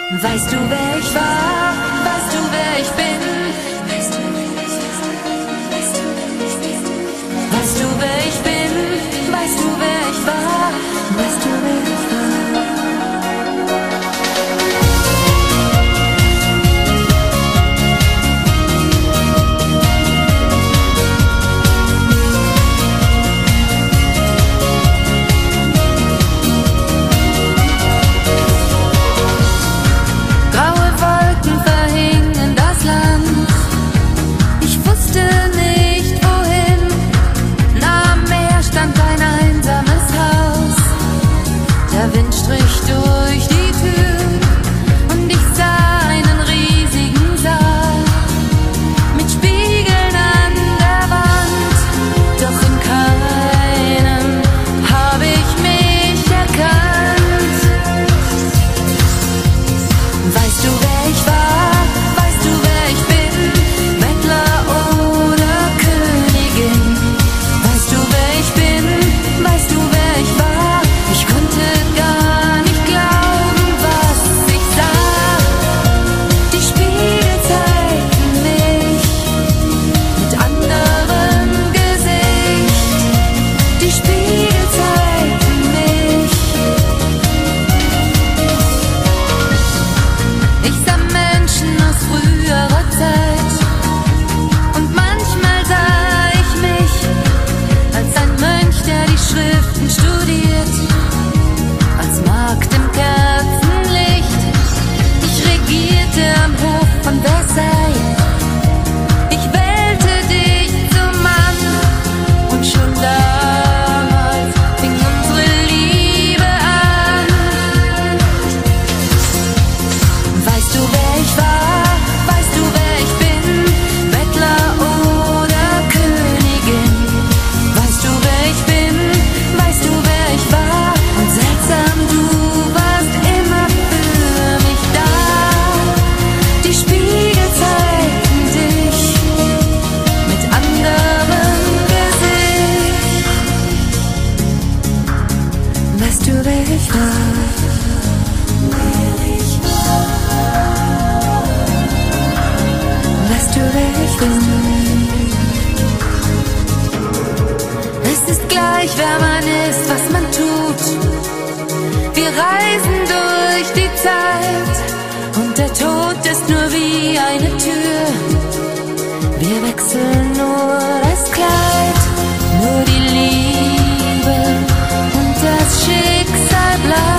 Weißt du, wer ich war? Weißt du, wer ich bin? Weißt du, wer ich bin? Weißt du, wer ich war? Weißt du, wer ich war? Weißt du, wer ich war? Weißt du, wer ich bin? Es ist gleich, wer man ist, was man tut. Wir reisen durch die Zeit und der Tod ist nur wie eine Tür. Wir wechseln nur das Kleid, nur die Liebe und das Schicksal bleibt.